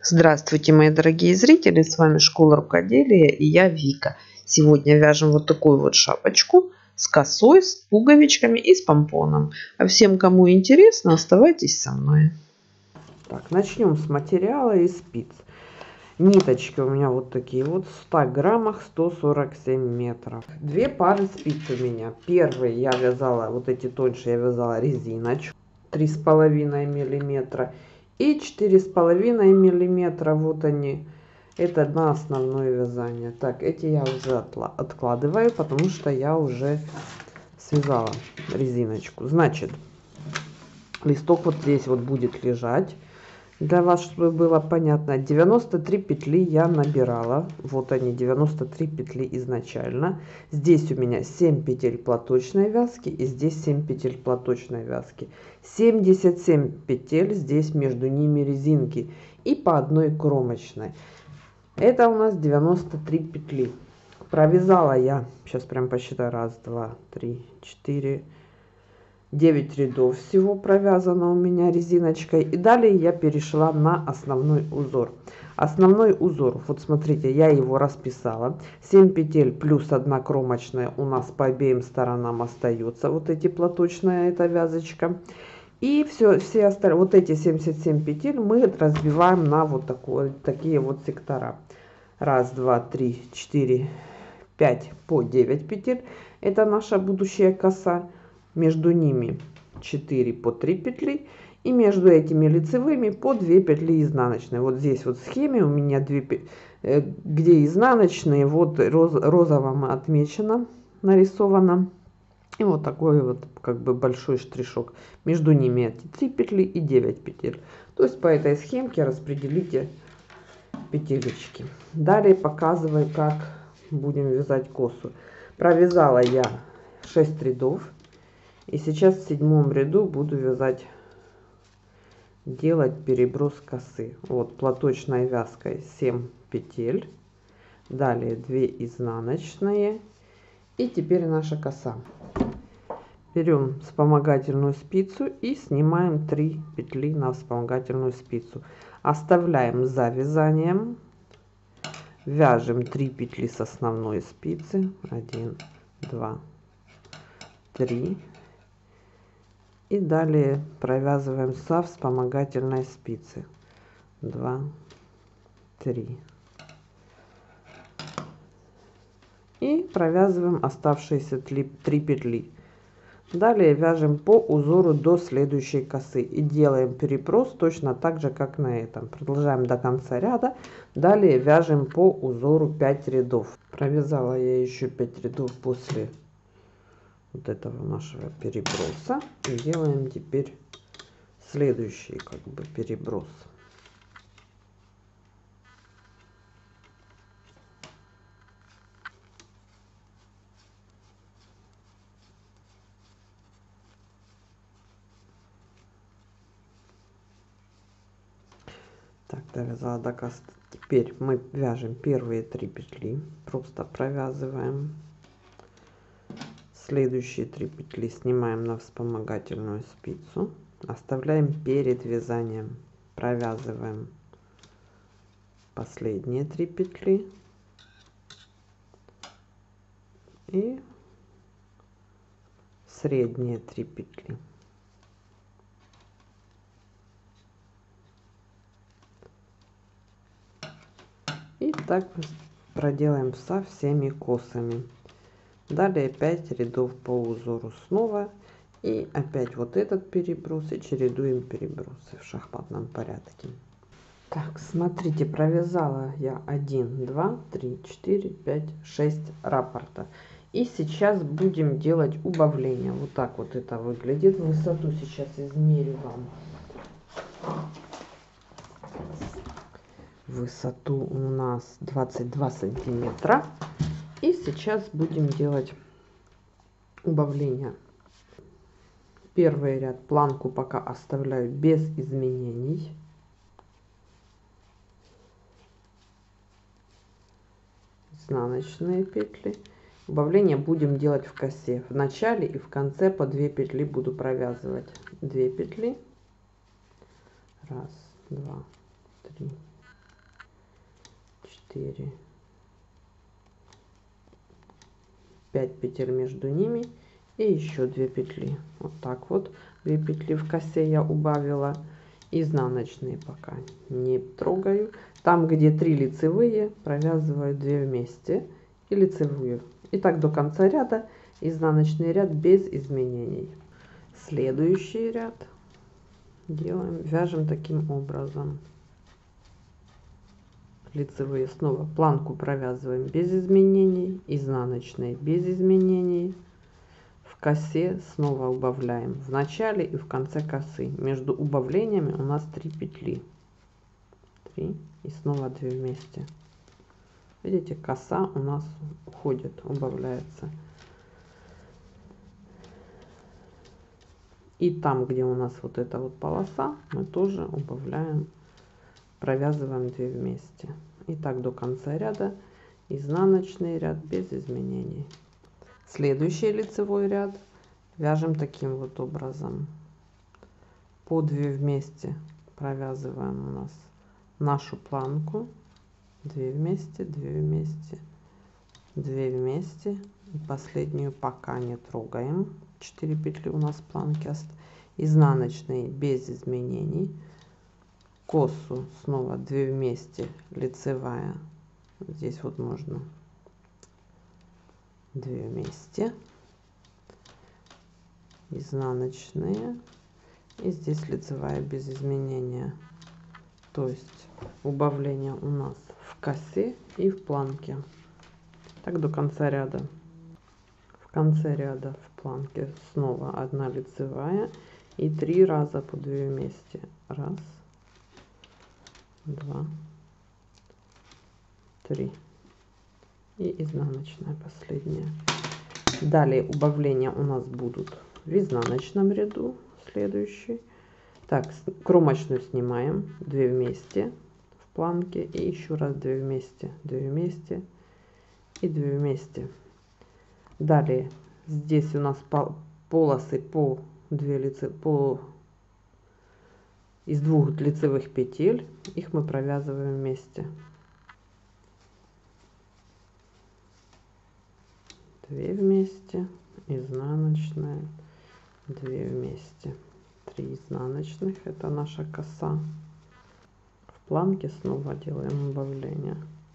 Здравствуйте, мои дорогие зрители, с вами Школа Рукоделия и я Вика. Сегодня вяжем вот такую вот шапочку с косой, с пуговичками и с помпоном. А всем, кому интересно, оставайтесь со мной. Так, начнем с материала и спиц. Ниточки у меня вот такие вот, в 100 граммах 147 метров. Две пары спиц у меня. Первые я вязала, вот эти тоньше я вязала резиночку 3,5 миллиметра. И 4,5 миллиметра, вот они, это на основное вязание. Так, эти я уже откладываю, потому что я уже связала резиночку. Значит, листок вот здесь вот будет лежать. Для вас, чтобы было понятно, 93 петли я набирала. Вот они, 93 петли изначально. Здесь у меня 7 петель платочной вязки и здесь 7 петель платочной вязки. 77 петель, здесь между ними резинки и по одной кромочной. Это у нас 93 петли. Провязала я, сейчас прям посчитаю, 1, 2, 3, 4, 9 рядов всего провязано у меня резиночкой. И далее я перешла на основной узор. Основной узор, вот смотрите, я его расписала. 7 петель плюс 1 кромочная у нас по обеим сторонам остается. Вот эти платочная, эта вязочка. И все остальные, вот эти 77 петель мы разбиваем на вот такие вот сектора. 1, 2, 3, 4, 5 по 9 петель. Это наша будущая коса. Между ними 4 по 3 петли. И между этими лицевыми по 2 петли изнаночные. Вот здесь вот в схеме у меня 2 где изнаночные, вот розовым отмечено, нарисовано. И вот такой вот как бы большой штришок. Между ними эти 3 петли и 9 петель. То есть по этой схемке распределите петелечки. Далее показываю, как будем вязать косу. Провязала я 6 рядов. И сейчас в 7 ряду буду вязать, делать переброс косы. Вот платочной вязкой 7 петель. Далее 2 изнаночные. И теперь наша коса. Берем вспомогательную спицу и снимаем 3 петли на вспомогательную спицу. Оставляем за вязанием. Вяжем 3 петли с основной спицы. 1, 2, 3. И далее провязываем со вспомогательной спицы. 2, 3. И провязываем оставшиеся 3 петли. Далее вяжем по узору до следующей косы. И делаем переброс точно так же, как на этом. Продолжаем до конца ряда. Далее вяжем по узору 5 рядов. Провязала я еще 5 рядов после вот этого нашего переброса. И делаем теперь следующий как бы переброс. Так, довязала до косы. Теперь мы вяжем первые 3 петли, просто провязываем. Следующие 3 петли снимаем на вспомогательную спицу, оставляем перед вязанием, провязываем последние 3 петли и средние 3 петли. И так проделаем со всеми косами. Далее 5 рядов по узору снова. И опять вот этот переброс. И чередуем перебросы в шахматном порядке. Так, смотрите, провязала я 1, 2, 3, 4, 5, 6 раппорта. И сейчас будем делать убавление. Вот так вот это выглядит. Высоту сейчас измерю вам. Высоту у нас 22 сантиметра. И сейчас будем делать убавление. Первый ряд планку пока оставляю без изменений. Изнаночные петли. Убавление будем делать в косе. В начале и в конце по 2 петли буду провязывать. 2 петли. 1, 2, 3, 4, 5 петель между ними и еще 2 петли. Вот так вот 2 петли в косе я убавила. Изнаночные пока не трогаю. Там, где 3 лицевые, провязываю 2 вместе и лицевую. И так до конца ряда. Изнаночный ряд без изменений. Следующий ряд делаем, вяжем таким образом. Лицевые снова планку провязываем без изменений, изнаночные без изменений. В косе снова убавляем в начале и в конце косы. Между убавлениями у нас 3 петли. 3 и снова 2 вместе. Видите, коса у нас уходит, убавляется. И там, где у нас вот эта вот полоса, мы тоже убавляем, провязываем 2 вместе. И так до конца ряда. Изнаночный ряд без изменений. Следующий лицевой ряд вяжем таким вот образом. По 2 вместе провязываем у нас нашу планку. 2 вместе, 2 вместе, 2 вместе. И последнюю пока не трогаем. 4 петли у нас планки. Изнаночные без изменений. Косу снова 2 вместе, лицевая. Здесь вот можно 2 вместе, изнаночные, и здесь лицевая без изменения. То есть убавление у нас в косе и в планке. Так до конца ряда. В конце ряда в планке снова 1 лицевая и 3 раза по 2 вместе. 1, 2, 3 и изнаночная последняя. Далее убавления у нас будут в изнаночном ряду. Следующий. Так, кромочную снимаем 2 вместе в планке и еще раз 2 вместе, 2 вместе и 2 вместе. Далее здесь у нас полосы по 2 из 2 лицевых петель, их мы провязываем вместе. 2 вместе, изнаночная, 2 вместе, 3 изнаночных, это наша коса. В планке снова делаем убавление.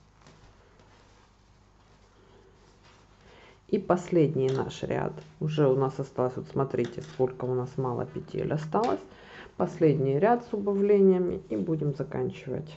И последний наш ряд. Уже у нас осталось, вот смотрите, сколько у нас мало петель осталось. Последний ряд с убавлениями и будем заканчивать.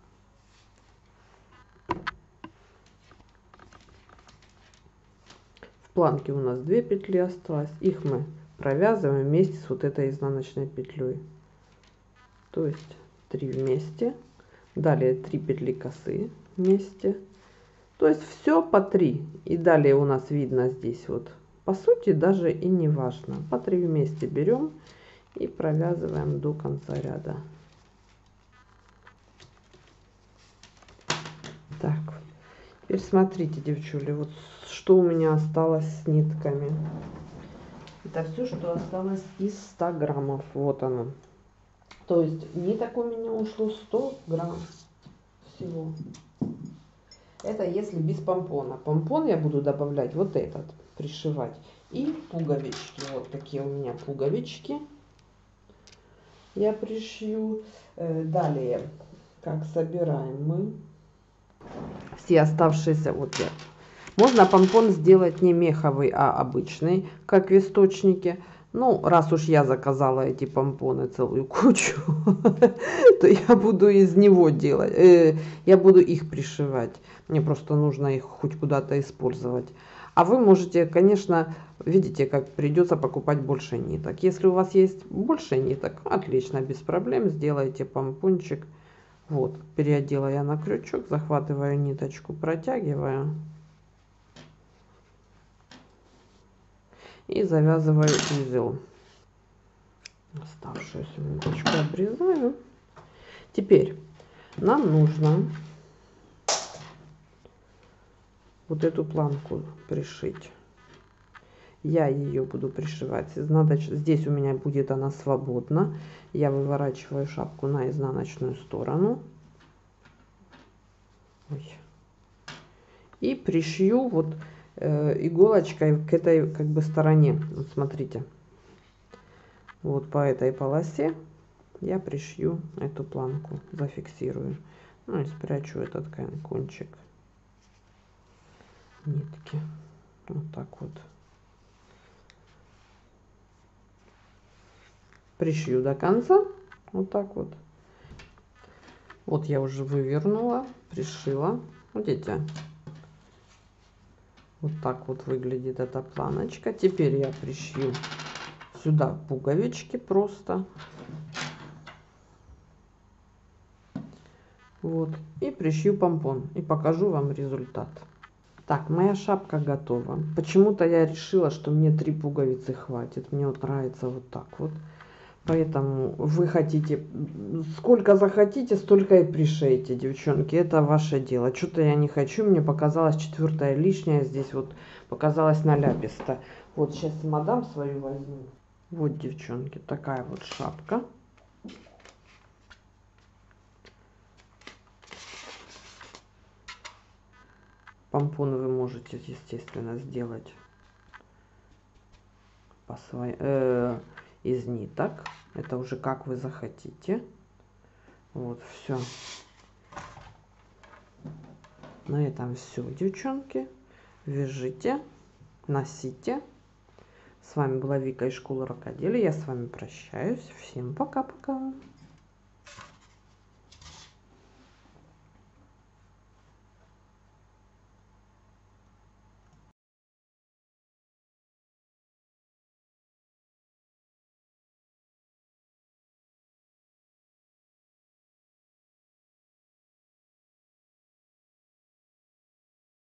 В планке у нас 2 петли осталось. Их мы провязываем вместе с вот этой изнаночной петлей. То есть 3 вместе. Далее 3 петли косы вместе. То есть все по 3. И далее у нас видно здесь вот. По сути даже и не важно. По 3 вместе берем и провязываем до конца ряда. Так, теперь смотрите, девчули, вот что у меня осталось с нитками. Это все, что осталось из 100 граммов. Вот оно. То есть ниток у меня ушло 100 грамм всего. Это если без помпона. Помпон я буду добавлять вот этот, пришивать. И пуговички. Вот такие у меня пуговички. Я пришью. Далее, как собираем мы все оставшиеся, вот я. Можно помпон сделать не меховый, а обычный, как весточники. Ну, раз уж я заказала эти помпоны целую кучу, то я буду из него делать. Я буду их пришивать. Мне просто нужно их хоть куда-то использовать. А вы можете, конечно, видите, как придется покупать больше ниток. Если у вас есть больше ниток, отлично, без проблем, сделайте помпончик. Вот, переодела я на крючок, захватываю ниточку, протягиваю. И завязываю узел. Оставшуюся ниточку обрезаю. Теперь нам нужно вот эту планку пришить. Я ее буду пришивать изнаночной. Здесь у меня будет она свободна. Я выворачиваю шапку на изнаночную сторону. Ой, И пришью вот иголочкой к этой как бы стороне. Вот смотрите. Вот по этой полосе я пришью эту планку, зафиксирую. Ну и спрячу этот кончик нитки. Вот так вот. Пришью до конца. Вот так вот. Вот я уже вывернула, пришила. Видите? Вот так вот выглядит эта планочка. Теперь я пришью сюда пуговички просто. Вот. И пришью помпон. И покажу вам результат. Так, моя шапка готова. Почему-то я решила, что мне 3 пуговицы хватит. Мне вот нравится вот так вот. Поэтому вы хотите, сколько захотите, столько и пришейте, девчонки. Это ваше дело. Что-то я не хочу. Мне показалось 4-я лишняя. Здесь вот показалось наляписто. Вот сейчас мадам свою возьму. Вот, девчонки, такая вот шапка. Помпоны вы можете, естественно, сделать по из ниток. Это уже как вы захотите. Вот, все. На этом все, девчонки. Вяжите, носите. С вами была Вика из школы рукоделия. Я с вами прощаюсь. Всем пока-пока.